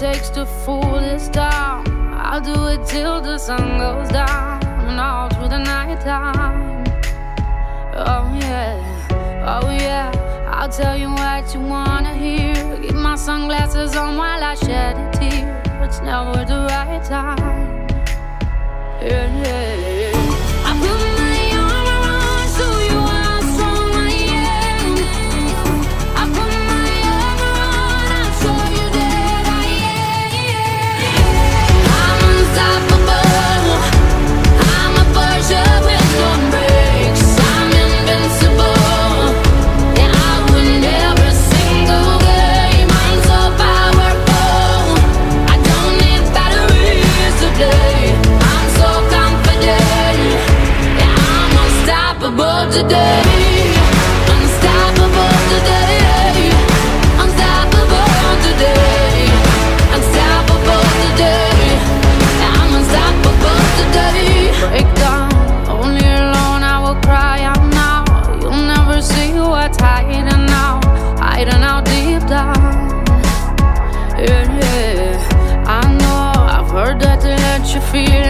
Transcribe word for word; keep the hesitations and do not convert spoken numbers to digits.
takes to fool this town. I'll do it till the sun goes down and all through the night time. Oh yeah, oh yeah, I'll tell you what you wanna hear. Keep my sunglasses on while I shed a tear. It's never the right time. Yeah, yeah, yeah. I put my arm around, show you how strong I am. I put my arm around, I'll show you that I am. I'm unstoppable. I'm a Porsche with no brakes. I'm invincible. Yeah, I win every single game. I'm so powerful. I don't need batteries today. I'm so confident. Yeah, I'm unstoppable today. Unstoppable today. Unstoppable today. Unstoppable today. Yeah, I'm unstoppable today. Break down, only alone I will cry out now. You'll never see what's hiding now, hiding out deep down. Yeah, yeah, I know, I've heard that they let you feel